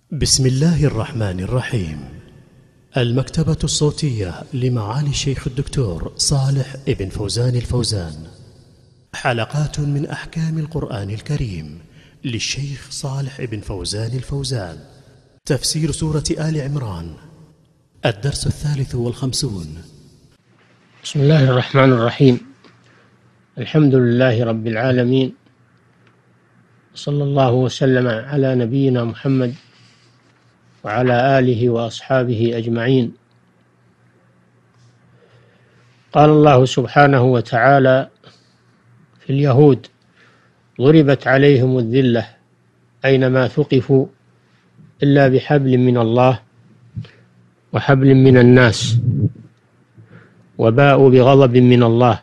بسم الله الرحمن الرحيم. المكتبة الصوتية لمعالي الشيخ الدكتور صالح ابن فوزان الفوزان. حلقات من أحكام القرآن الكريم للشيخ صالح ابن فوزان الفوزان. تفسير سورة آل عمران، الدرس 53. بسم الله الرحمن الرحيم. الحمد لله رب العالمين، صلى الله وسلم على نبينا محمد وعلى آله وأصحابه أجمعين. قال الله سبحانه وتعالى في اليهود: ضربت عليهم الذلة أينما ثقفوا إلا بحبل من الله وحبل من الناس وباءوا بغضب من الله،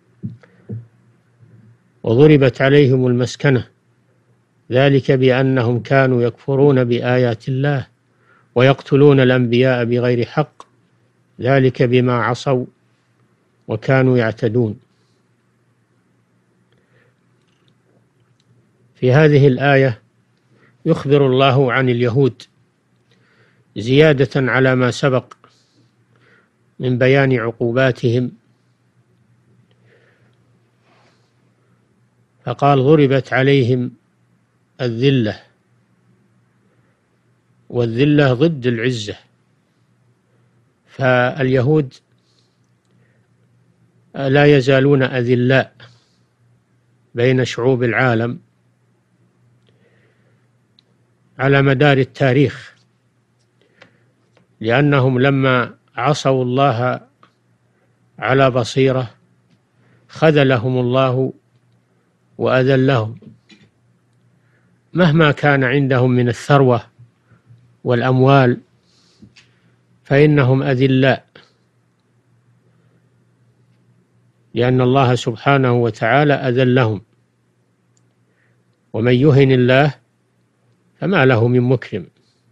وضربت عليهم المسكنة ذلك بأنهم كانوا يكفرون بآيات الله ويقتلون الأنبياء بغير حق، ذلك بما عصوا وكانوا يعتدون. في هذه الآية يخبر الله عن اليهود زيادة على ما سبق من بيان عقوباتهم، فقال: ضربت عليهم الذلة، والذلة ضد العزة. فاليهود لا يزالون أذلاء بين شعوب العالم على مدار التاريخ، لأنهم لما عصوا الله على بصيرة خذلهم الله وأذلهم، مهما كان عندهم من الثروة والأموال فإنهم أذلاء، لأن الله سبحانه وتعالى أذلهم، ومن يهن الله فما له من مكرم.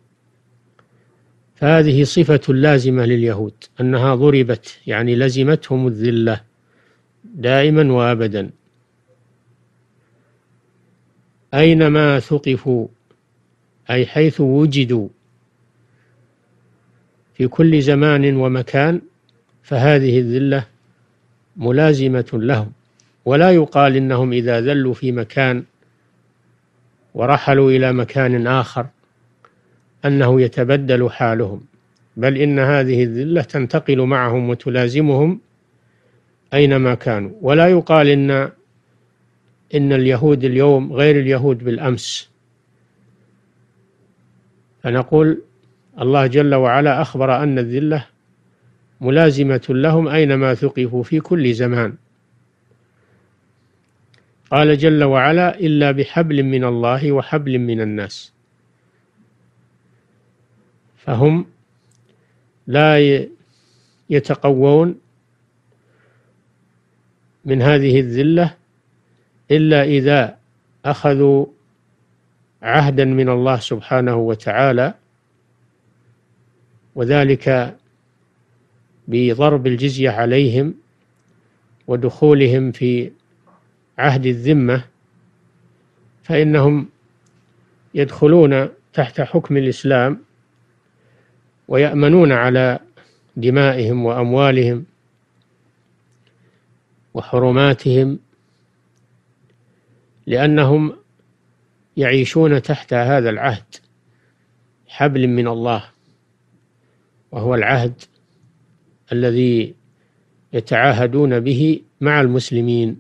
فهذه صفة لازمة لليهود، أنها ضربت، يعني لزمتهم الذلة دائما وأبدا أينما ثقفوا، أي حيث وجدوا في كل زمان ومكان، فهذه الذلة ملازمة لهم. ولا يقال إنهم إذا ذلوا في مكان ورحلوا إلى مكان آخر أنه يتبدل حالهم، بل إن هذه الذلة تنتقل معهم وتلازمهم أينما كانوا. ولا يقال إن اليهود اليوم غير اليهود بالأمس، فنقول الله جل وعلا أخبر أن الذلة ملازمة لهم أينما ثقفوا في كل زمان. قال جل وعلا: إلا بحبل من الله وحبل من الناس. فهم لا يتقوون من هذه الذلة إلا إذا أخذوا عهدا من الله سبحانه وتعالى، وذلك بضرب الجزية عليهم ودخولهم في عهد الذمة، فإنهم يدخلون تحت حكم الإسلام ويأمنون على دمائهم وأموالهم وحرماتهم، لأنهم يعيشون تحت هذا العهد، حبل من الله، وهو العهد الذي يتعاهدون به مع المسلمين،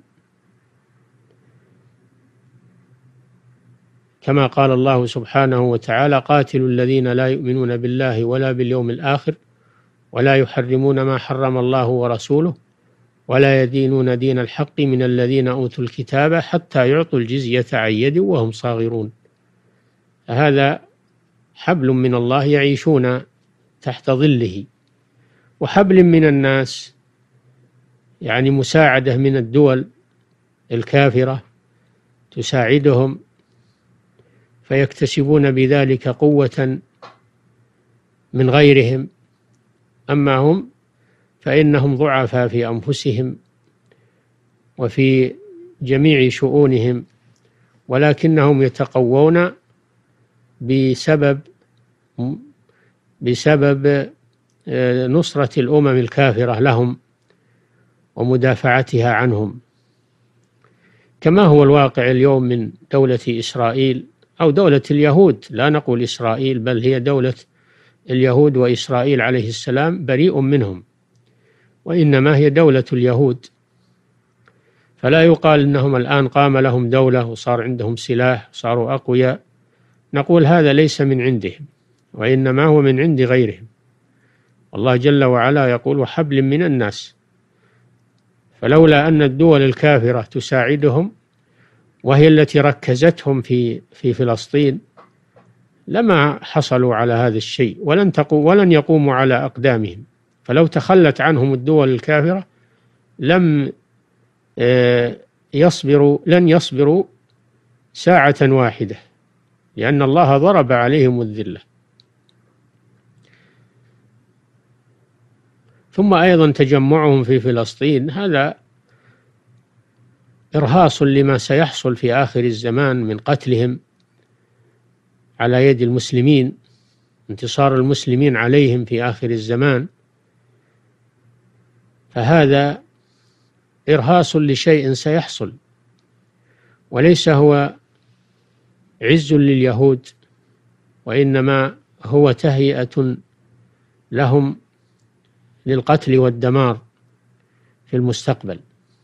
كما قال الله سبحانه وتعالى: قاتلوا الذين لا يؤمنون بالله ولا باليوم الآخر ولا يحرمون ما حرم الله ورسوله ولا يدينون دين الحق من الذين أوتوا الكتاب حتى يعطوا الجزية عن يد وهم صاغرون. هذا حبل من الله يعيشون تحت ظله. وحبل من الناس يعني مساعدة من الدول الكافرة تساعدهم فيكتسبون بذلك قوة من غيرهم، أما هم فإنهم ضعفاء في أنفسهم وفي جميع شؤونهم، ولكنهم يتقوون بسبب بسبب نصرة الأمم الكافرة لهم ومدافعتها عنهم، كما هو الواقع اليوم من دولة إسرائيل أو دولة اليهود. لا نقول إسرائيل، بل هي دولة اليهود، وإسرائيل عليه السلام بريء منهم، وإنما هي دولة اليهود. فلا يقال إنهم الآن قام لهم دولة وصار عندهم سلاح صاروا أقوياء، نقول هذا ليس من عندهم، وإنما هو من عند غيرهم. الله جل وعلا يقول: وحبل من الناس. فلولا أن الدول الكافرة تساعدهم وهي التي ركزتهم في فلسطين لما حصلوا على هذا الشيء، ولن يقوموا على أقدامهم. فلو تخلت عنهم الدول الكافرة لن يصبروا ساعة واحدة، لأن الله ضرب عليهم الذلة. ثم أيضا تجمعهم في فلسطين هذا إرهاص لما سيحصل في آخر الزمان من قتلهم على يد المسلمين، انتصار المسلمين عليهم في آخر الزمان. فهذا إرهاص لشيء سيحصل، وليس هو عز لليهود، وإنما هو تهيئة لهم للقتل والدمار في المستقبل.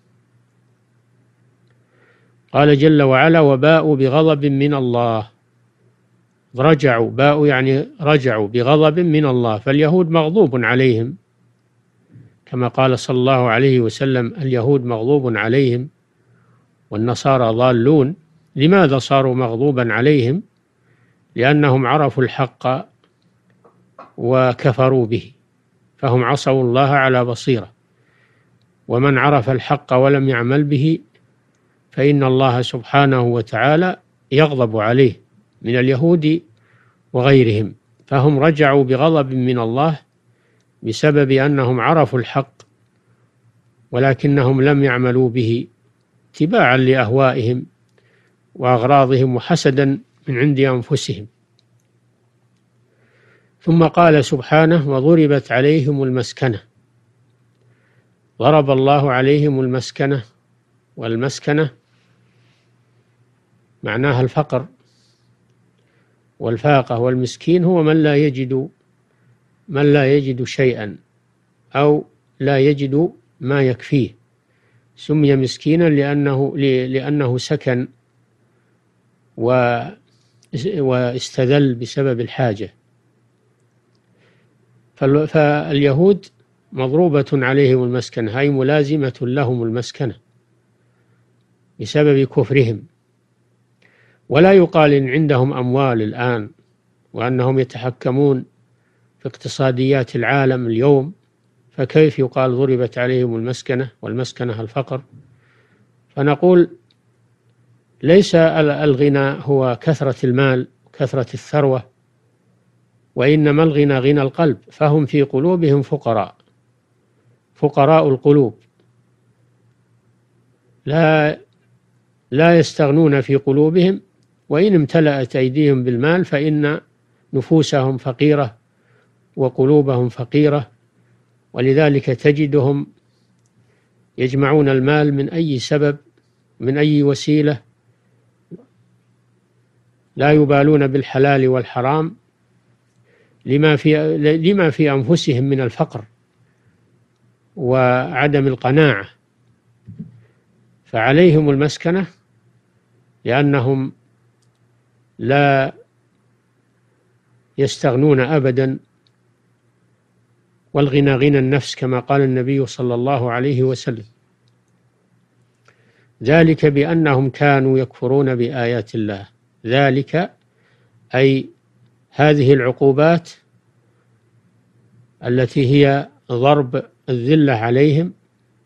قال جل وعلا: وباءوا بغضب من الله. رجعوا، باءوا يعني رجعوا بغضب من الله. فاليهود مغضوب عليهم، كما قال صلى الله عليه وسلم: اليهود مغضوب عليهم والنصارى ضالون. لماذا صاروا مغضوبا عليهم؟ لأنهم عرفوا الحق وكفروا به، فهم عصوا الله على بصيرة. ومن عرف الحق ولم يعمل به فإن الله سبحانه وتعالى يغضب عليه، من اليهود وغيرهم. فهم رجعوا بغضب من الله بسبب أنهم عرفوا الحق ولكنهم لم يعملوا به اتباعا لأهوائهم وأغراضهم وحسدا من عند أنفسهم. ثم قال سبحانه: وضربت عليهم المسكنة. ضرب الله عليهم المسكنة، والمسكنة معناها الفقر والفاقة، والمسكين هو من لا يجد شيئا أو لا يجد ما يكفيه. سمي مسكينا لأنه سكن واستذل بسبب الحاجة. فاليهود مضروبة عليهم المسكنة، هي ملازمة لهم المسكنة بسبب كفرهم. ولا يقال إن عندهم أموال الآن وأنهم يتحكمون في اقتصاديات العالم اليوم، فكيف يقال ضربت عليهم المسكنة والمسكنة الفقر؟ فنقول ليس الغنى هو كثرة المال كثرة الثروة، وإنما الغنى غنى القلب. فهم في قلوبهم فقراء القلوب، لا يستغنون في قلوبهم، وإن امتلأت أيديهم بالمال فإن نفوسهم فقيرة وقلوبهم فقيرة. ولذلك تجدهم يجمعون المال من أي سبب، من أي وسيلة، لا يبالون بالحلال والحرام لما في أنفسهم من الفقر وعدم القناعة. فعليهم المسكنة لأنهم لا يستغنون أبدا، والغنى غنى النفس كما قال النبي صلى الله عليه وسلم. ذلك بأنهم كانوا يكفرون بآيات الله. ذلك أي هذه العقوبات التي هي ضرب الذلة عليهم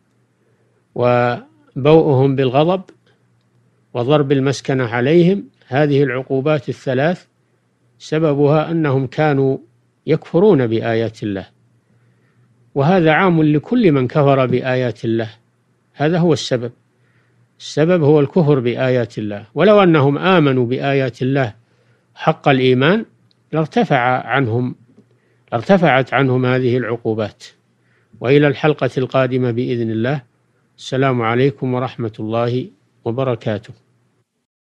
وبوؤهم بالغضب وضرب المسكنة عليهم، هذه العقوبات الثلاث سببها أنهم كانوا يكفرون بآيات الله. وهذا عام لكل من كفر بآيات الله، هذا هو السبب. السبب هو الكفر بآيات الله. ولو أنهم آمنوا بآيات الله حق الإيمان لارتفعت عنهم هذه العقوبات. وإلى الحلقة القادمة بإذن الله. السلام عليكم ورحمة الله وبركاته.